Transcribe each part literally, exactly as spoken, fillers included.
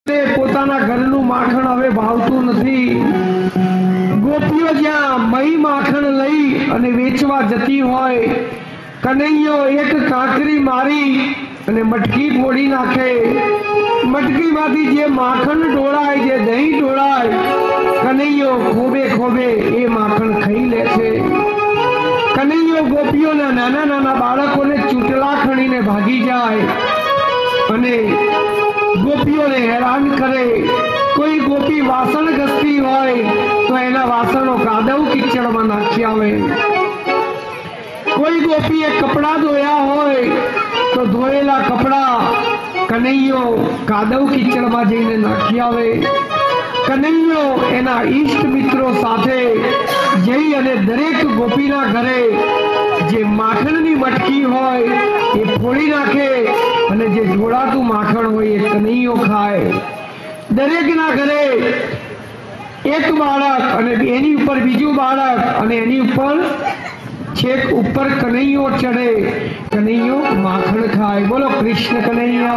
પોતાના ઘરનું માખણ હવે ભાવતું નથી। ગોપીઓ જ્યાં મહી માખણ લઈ અને વેચવા જતી હોય, કનૈયો એક કાંકરી મારી અને મટકી ફોડી નાખે। મટકીમાંથી જે માખણ ઢોળાય, જે દહીં ઢોળાય, કનૈયો ખોબે ખોબે એ માખણ ખાઈ લે છે। કનૈયો ગોપીઓના નાના નાના બાળકોને ચૂંટલા ખણીને ભાગી જાય અને गोपीओं ने हैरान करे। कोई गोपी वासन घसती होय तो एना वासणों कादव कीचड़ में नाखी आवे। कोई गोपी एक कपड़ा धोया होय तो धोएला कपड़ा कन्हैयो कादव कीचड़ में जईने नाखी आवे। कन्हैयो एना इष्ट मित्रों साथे जई अने दरेक गोपीना घरे जे माखणनी मटकी होय ए फोड़ी नाखे અને જે જોડાતું માખણ હોય એ કનૈયો ખાય। દરેકના ઘરે એક બાળક અને એની ઉપર બીજું બાળક અને એની ઉપર છેક ઉપર કનૈયો ચડે, કનૈયો માખણ ખાય। બોલો કૃષ્ણ કનૈયા।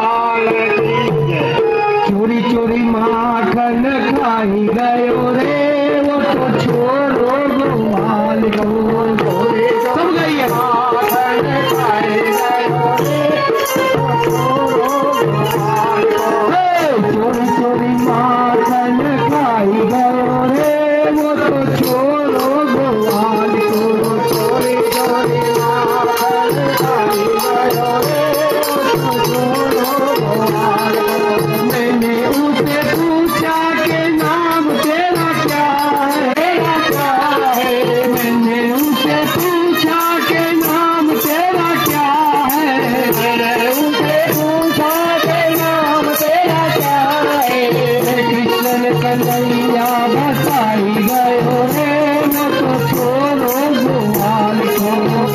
ચોરી ચોરી માખણ ખાઈ ગયો રે वो तो छोरो गोपाल को। सब गई माखण खाई गयो रे चोरी चोरी माखन खाई गयो रे वो तो छोरो गोपाल को। चोरी चोरी माखन खाई गयो रे वो तो छोरो गोपाल को। मैंने उसे पूछा के नाम तेरा क्या है, क्या है। मैंने उसे पूछा के नाम तेरा क्या है। मैंने उसे पूछा के नाम तेरा क्या है। कृष्ण कन्हैया बताई गयो रे मैं तो छोरो गोपाल को।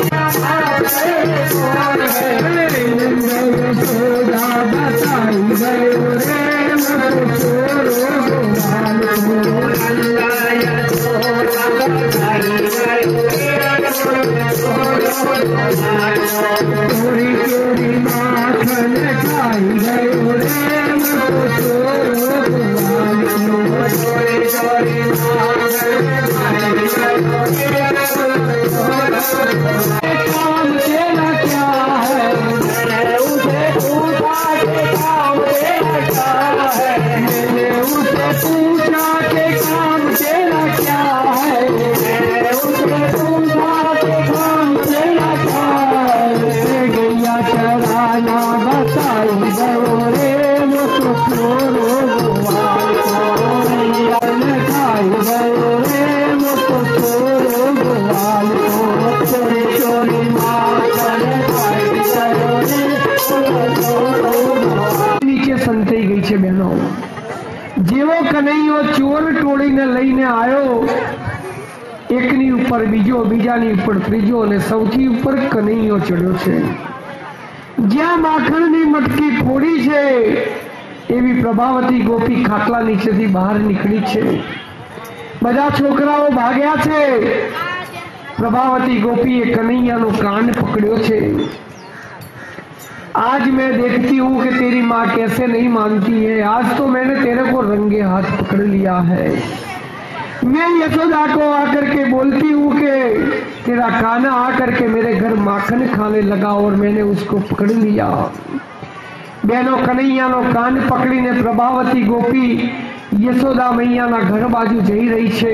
सोदा बताई गयो रे मैं तो छोरो गोपाल को। चोरी चोरी माखन खाई गयो रे मैं तो छोरो गोपाल को। चोरी चोरी माखन खाई गयो रे काम तेरा क्या है। मैंने उसे पूछा के काम तेरा क्या है। मैंने उसे पूछा के काम तेरा क्या है। मैंने उसे पूछा के काम तेरा क्या है। गैया चराना बताई गयो रे वो तो छोरो गोपाल को। गैया खाई गयो रे वो तो छोरो गोपाल को। चोरी चोरी माखन खाई गयो रे नीचे संताई गई छे। बहनों, जेवो कन्हैयो चोर टोळीने लईने आयो, एकनी ઉપર બીજો, બીજાની ઉપર ત્રીજો અને સૌથી ઉપર કનૈયો ચડ્યો છે। જ્યાં માખણની મટકી ફોડી છે એવી પ્રભાવતી ગોપી ખાટલા નીચેથી બહાર નીકળી છે। બધા છોકરાઓ ભાગ્યા છે। प्रभावती गोपी कन्हैया नो कान पकड़ियो छे। आज मैं देखती हूँ कि तेरी माँ कैसे नहीं मानती है। आज तो मैंने तेरे को रंगे हाथ पकड़ लिया है। मैं यशोदा को आकर के बोलती हूँ कि तेरा काना आकर के मेरे घर माखन खाने लगा और मैंने उसको पकड़ लिया। बहनों, कन्हैया नो कान पकड़ी ने प्रभावती गोपी यशोदा मैया ना घर बाजू जई रही छे।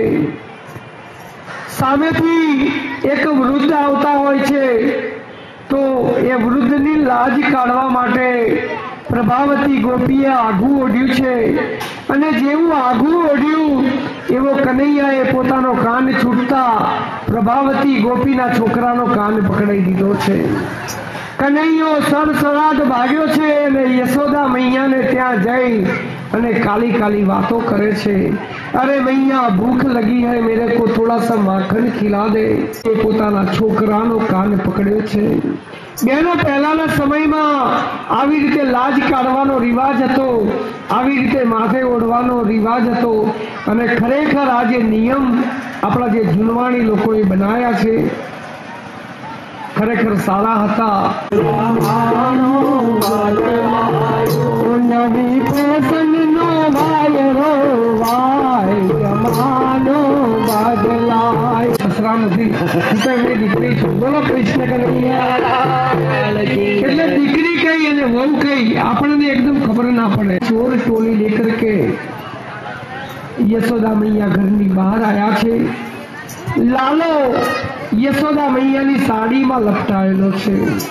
सामेथी एक वृद्ध आवता होय छे तो ए वृद्धनी लाज काढवा माटे प्रभावती गोपीए आघू ओढ्યું છે અને જેવું આઘू ઓઢ્યું એવો કનૈયાએ પોતાનો કાન છૂટતા પ્રભાવતી ગોપીના છોકરાનો કાન પકડાઈ દીધો છે। કનૈયો સડસડાટ ભાગ્યો છે અને યશોદા મૈયાને ત્યાં જઈ અને કાલી કાલી વાતો करे छे। अरे मैया भूख लगी है, मेरे को थोड़ा सा माखन खिला दे। ये पोताना छोकरानो कान पकड़्यो छे। बहनों, पहलाना समयमां आवी रीते लाज काढवानो रिवाज हतो, आवी रीते माथे ओढवानो रिवाज हतो અને ખરેખર આ જે નિયમ આપણા જે જૂનવાણી લોકોએ બનાવ્યા છે ખરેખર સારા હતા। નવી ફેશન નો વાયરો વાય જમાનો બદલાય. દસરા નથી તો એમની દીકરી છું. બોલો કૃષ્ણ કનૈયા. એટલે દીકરી કઈ અને વહુ કઈ આપણને એકદમ ખબર ના પડે. ચોર ટોલી લેકર કે યશોદા મૈયા ઘરની બહાર આવ્યા છે. લાલો યશોદા મૈયાની સાડીમાં લપટાયેલો છે.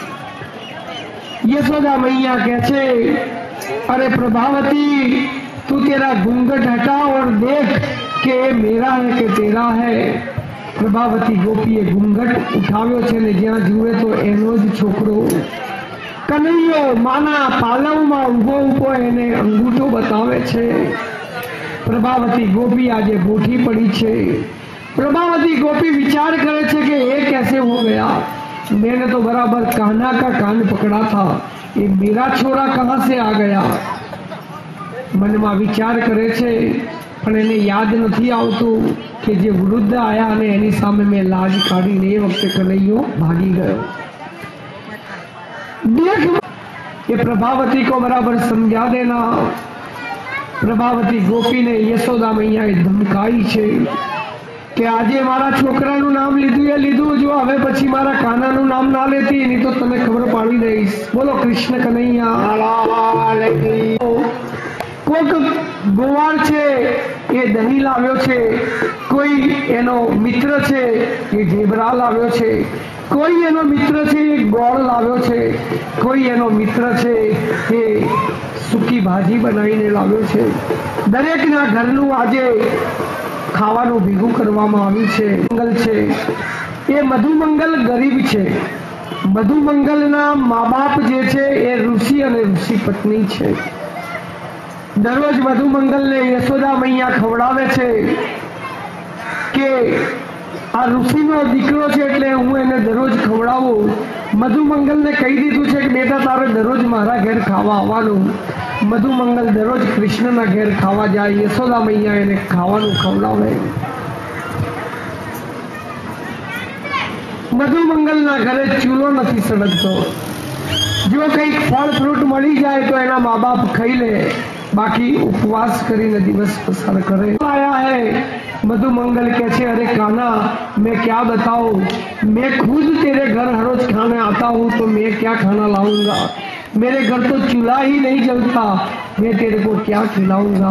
यशोदा मैया कहते अरे प्रभावती तू तेरा घूंघट हटा और देख के मेरा है के तेरा है. प्रभावती गोपीए घूंघट उठाव्यो छे ने ज्यां जुए तो एनो ज छोकरो कन्हैयो माना पालवमां ऊभो ऊभो एने अंगूठो बतावे छे. प्रभावती गोपी आज बूढ़ी पड़ी छे. प्रभावती गोपी विचार करे छे कि ये कैसे हो गया. मैंने तो बराबर कान्हा का कान पकड़ा था, ये मेरा छोरा कहां से आ गया. मन में विचार करे छे पण एने याद नहीं आवतुं कि जे वृद्ध आया ने एनी सामे मैं लाज काढीने ए वखते कन्हैयो भागी गयो. देख ये प्रभावती को बराबर समझा देना. प्रभावती गोपी ने यशोदा मैया धमकाई छे कि आजे मारा छोकराનું નામ લીધું એ લીધું, જો હવે પછી મારા કાનાનું નામ ના લેતી નહીં તો તને ખબર પાડી દઈશ. બોલો કૃષ્ણ કનૈયા. કોક ગોવાળ છે એ દહીં લાવ્યો છે, કોઈ એનો મિત્ર છે એ ઝેબ્રા લાવ્યો છે, કોઈ એનો મિત્ર છે એ ગોળ લાવ્યો છે, કોઈ એનો મિત્ર છે એ સૂકી ભાજી બનાવીને લાવ્યો છે. દરેકના ઘરનું આજે ખાવાનું ભેગું કરવામાં આવ્યું છે. મંગલ છે એ મધુમંગલ ગરીબ છે. મધુમંગલના મા બાપ જે છે એ ઋષિ અને ઋષિ પત્ની છે. દરરોજ મધુમંગલને યશોદા મૈયા ખવડાવે છે કે આ ઋષિનો દીકરો છે એટલે હું એને દરરોજ ખવડાવું. મધુમંગલને કહી દીધું છે કે બેટા તારે દરરોજ મારા ઘેર ખાવા આવવાનું. મધુમંગલ દરરોજ કૃષ્ણના ઘેર ખાવા જાય. યશોદા મૈયા એને ખાવાનું ખવડાવે. મધુમંગલના ઘરે ચૂલો નથી સળગતો. જો કંઈક ફળ ફ્રૂટ મળી જાય તો એના મા બાપ ખાઈ લે, बाकी उपवास કરીને દિવસ પસાર કરે. आया है मधुमंगल कहते अरे कान्हा मैं क्या बताऊं, मैं खुद तेरे घर हर रोज खाने आता हूँ तो मैं क्या खाना लाऊंगा. मेरे घर तो चूल्हा ही नहीं जलता, मैं तेरे को क्या खिलाऊंगा.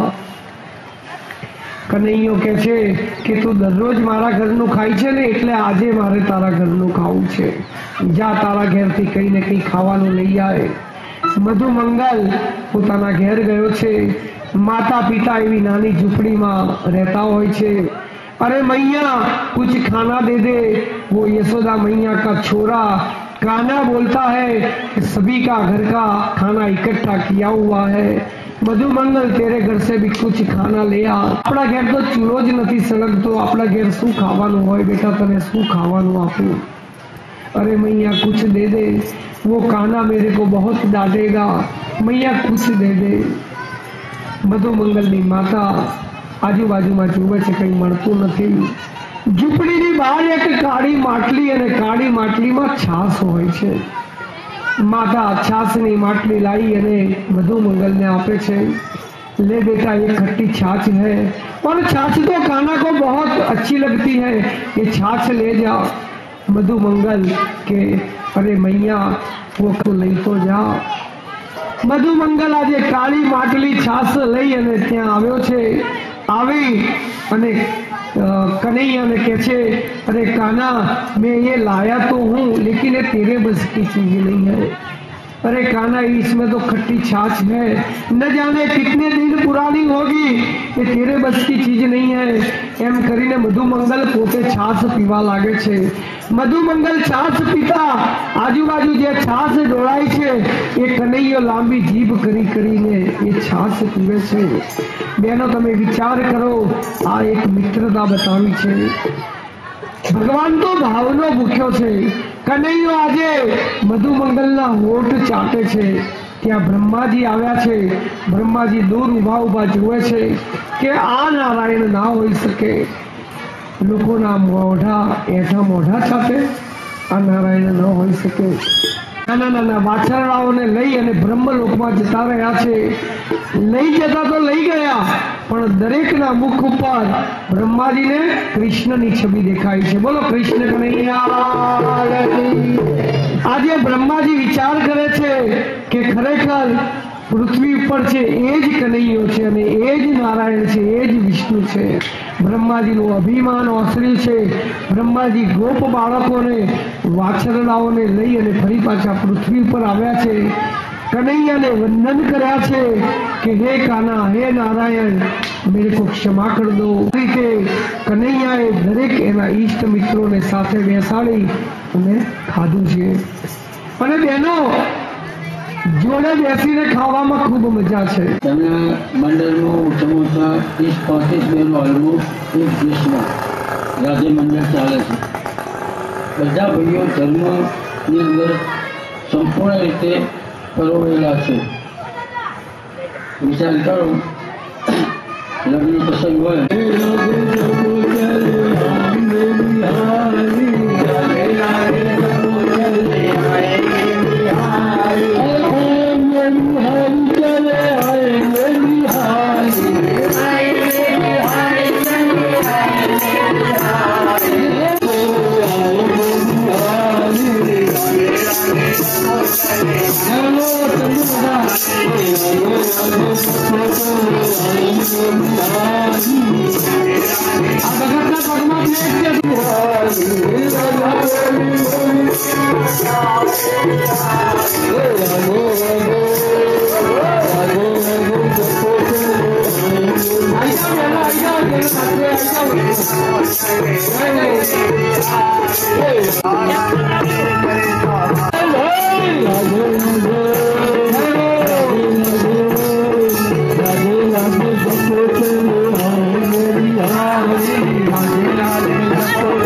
कन्हैयो कहते कि तू दररोज मारा घरનું ખાઈ છે ને એટલે આજે મારે તારા ઘરનું ખાવું છે. જા તારા ઘેરથી કઈ ને કઈ ખાવાનું લઈ આય. મધુમંગલ પોતાના ઘેર ગયો છે. માતા પિતા એવી નાની ઝૂંપડીમાં રહેતા હોય છે. अरे मैया कुछ खाना दे दे. वो यशोदा मैया का छोरा कान्हा बोलता है कि सभी का घर का खाना इकट्ठा किया हुआ है. मधुमंगल तेरे घर से भी कुछ खाना ले आ. अपना घर तो चूलो ज नहीं सळगतो, अपना घर शू खावानुं होय बेटा, तने शू खावानुं आपूं. अरे मैया कुछ दे दे. वो कान्हा मेरे को बहुत डांटेगा, मैया कुछ दे दे. मधुमंगलनी माता આજુબાજુમાં જુએ છે કંઈ મળતું નથી. ઝૂંપડીની બહાર એક કાળી માટલી અને કાળી માટલીમાં છાશ હોય છે. માતા છાશની માટલી લાવી અને મધુમંગલને આપે છે. ले बेटा ये खट्टी छाछ है और छाछ तो कान्हा को बहुत अच्छी लगती है, ये छाछ ले जा. मधुमंगल के अरे मैया वो तो नहीं तो जा. मधुमंगल આજે કાળી માટલી છાશ લઈ અને ત્યાં આવ્યો છે. આવી અને कन्हैया कह छे अरे कान्हा मैं ये लाया तो हूँ लेकिन ये तेरे बस की चीज नहीं है. अरे कान्हा इसमें तो खट्टी छाछ है, न जाने कितने दिन पुरानी होगी, ये तेरे बस की चीज नहीं है. एम करीने मधुमंगल पोते छाछ पीवा लागे छे. मधुमंगल छाछ पीता आजूबाजू जे छाछ डोळाय छे ये कन्हैयो लांबी जीभ करी करीने ये छाछ पीवे छे. बेनो तमे विचार करो, आ एक मित्रता बतावी छे. भगवान तो भावनो भूख्यो छे. कन्हैयो आजे मधुमंगलना होठ चाटे छे. ત્યાં બ્રહ્માજી આવ્યા છે. બ્રહ્માજી દૂર ઉભા ઉભા જુએ છે કે આ નારાયણ ના હોઈ શકે. લોકોના મોઢા એઠા મોઢા ચાટે, આ નારાયણ ન હોઈ શકે. નાના નાના વાછરડાઓને લઈ અને બ્રહ્મલોકમાં જતા રહ્યા છે. લઈ જતા તો લઈ ગયા, પણ દરેકના મુખ ઉપર બ્રહ્માજીને કૃષ્ણની છબી દેખાય છે. બોલો કૃષ્ણ કનૈયા. આજે બ્રહ્માજી વિચાર કરે છે કે ખરેખર પૃથ્વી ઉપર છે એ જ કનૈયો છે અને એ જ નારાયણ છે, એ જ વિષ્ણુ છે. બ્રહ્માજીનું અભિમાન ઓસર્યું છે. બ્રહ્માજી ગોપ બાળકોને વાછરડાઓને લઈ અને ફરી પાછા પૃથ્વી ઉપર આવ્યા છે. કનૈયાને વંદન કર્યા છે કે હે કાના, હે નારાયણ, મેરે કો ક્ષમા કર દો. રીતે કનૈયાએ દરેક એના ઈષ્ટ મિત્રોને સાથે બેસાડી અને ખાધું છે. અને બહેનો જોડે બેસીને ખાવામાં ખૂબ મજા છે. તેમના મંડળનું સમોસા ત્રીસ પાંત્રીસ બેનો હલવું એક દેશમાં રાજ્ય મંડળ ચાલે છે. બધા ભાઈઓ ધર્મની અંદર સંપૂર્ણ રીતે પરોવેલા છે. વિચાર કરો, લગ્ન પ્રસંગ હોય રાધે રાધે